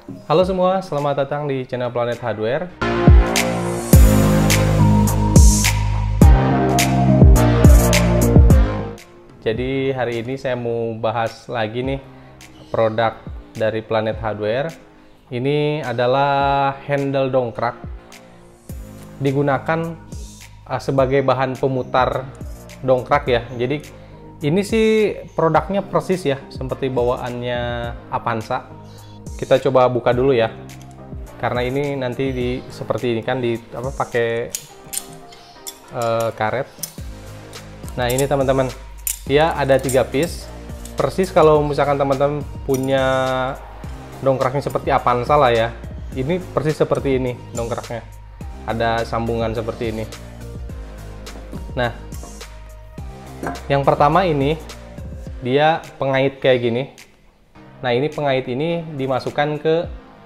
Halo semua, selamat datang di channel Planet Hardware. Jadi hari ini saya mau bahas lagi nih produk dari Planet Hardware. Ini adalah handle dongkrak, digunakan sebagai bahan pemutar dongkrak ya. Jadi ini sih produknya persis ya seperti bawaannya Avanza. Kita coba buka dulu ya, karena ini nanti seperti ini kan pakai karet. Nah ini teman-teman, dia ada 3 piece persis. Kalau misalkan teman-teman punya dongkraknya seperti Avanza lah ya, ini persis seperti ini dongkraknya, ada sambungan seperti ini. Nah yang pertama ini dia pengait kayak gini. Nah ini pengait ini dimasukkan ke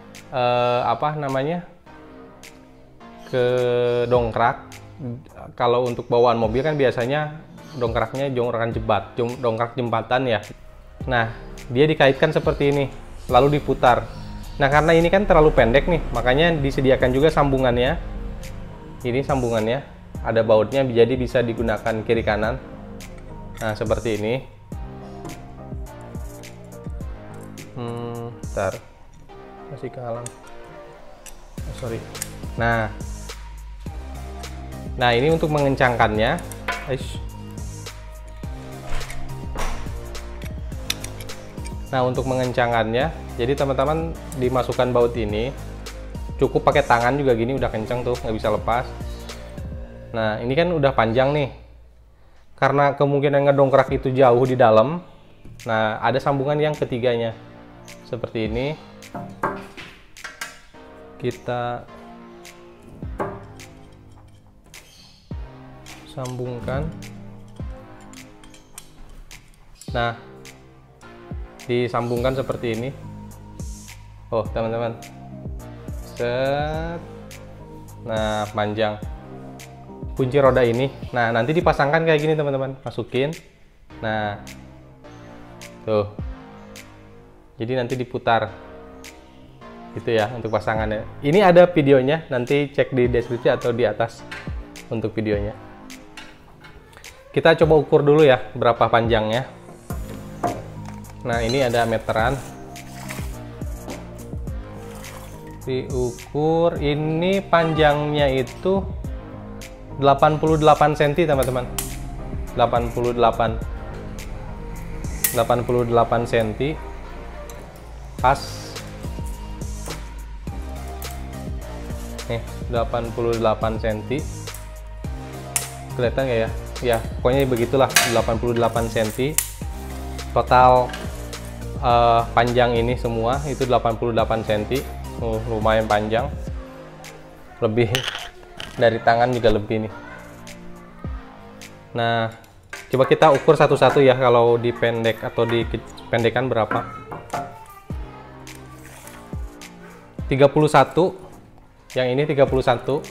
ke dongkrak. Kalau untuk bawaan mobil kan biasanya dongkraknya dongkrak jembatan ya. Nah dia dikaitkan seperti ini lalu diputar. Nah karena ini kan terlalu pendek nih, makanya disediakan juga sambungannya. Ini sambungannya ada bautnya, jadi bisa digunakan kiri kanan. Nah seperti ini. Bentar, masih kehalang. Sorry. Nah ini untuk mengencangkannya. Nah untuk mengencangkannya, jadi teman-teman dimasukkan baut ini, cukup pakai tangan juga gini, udah kencang tuh, nggak bisa lepas. Nah ini kan udah panjang nih, karena kemungkinan ngedongkrak itu jauh di dalam. Nah ada sambungan yang ketiganya seperti ini. Kita sambungkan. Nah disambungkan seperti ini. Oh teman-teman, set. Nah panjang kunci roda ini. Nah nanti dipasangkan kayak gini teman-teman, masukin. Nah tuh, jadi nanti diputar gitu ya untuk pasangannya. Ini ada videonya, nanti cek di deskripsi atau di atas untuk videonya. Kita coba ukur dulu ya berapa panjangnya. Nah ini ada meteran, diukur. Ini panjangnya itu 88 cm teman-teman, 88 cm pas nih, 88 cm. Kelihatan nggak ya? Ya pokoknya begitulah, 88 cm total. Panjang ini semua itu 88 cm. Lumayan panjang, lebih dari tangan juga lebih nih. Nah coba kita ukur satu-satu ya, kalau dipendek atau dipendekan berapa. 31, yang ini 31,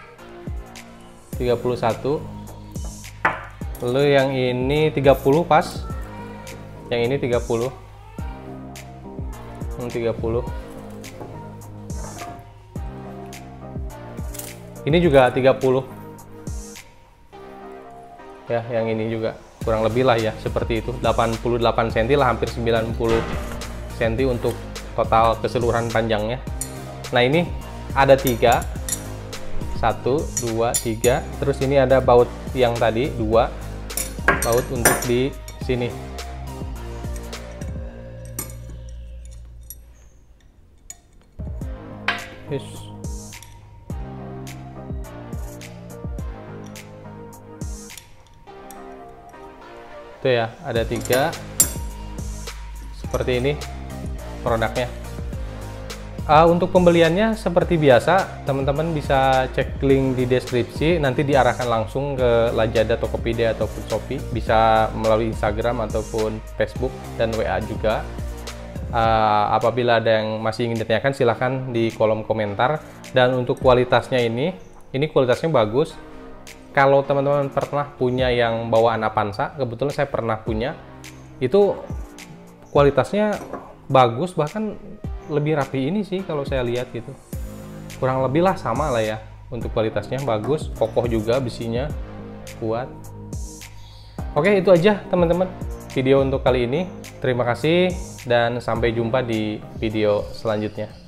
lalu yang ini 30 pas, yang ini 30, 30, ini juga 30 ya, yang ini juga kurang lebih lah ya seperti itu, 88 cm lah, hampir 90 cm untuk total keseluruhan panjangnya. Nah ini ada 3, 1, 2, 3, terus ini ada baut yang tadi 2 baut untuk di sini. Itu ya, ada 3 seperti ini produknya. Untuk pembeliannya seperti biasa, teman-teman bisa cek link di deskripsi, nanti diarahkan langsung ke Lazada, Tokopedia ataupun Shopee, bisa melalui Instagram ataupun Facebook dan WA juga. Apabila ada yang masih ingin ditanyakan, silahkan di kolom komentar. Dan untuk kualitasnya ini kualitasnya bagus. Kalau teman-teman pernah punya yang bawaan Avanza, kebetulan saya pernah punya, itu kualitasnya bagus, bahkan lebih rapi ini sih kalau saya lihat gitu. Kurang lebih lah sama lah ya. Untuk kualitasnya bagus, kokoh juga, besinya kuat. Oke, itu aja teman-teman video untuk kali ini. Terima kasih dan sampai jumpa di video selanjutnya.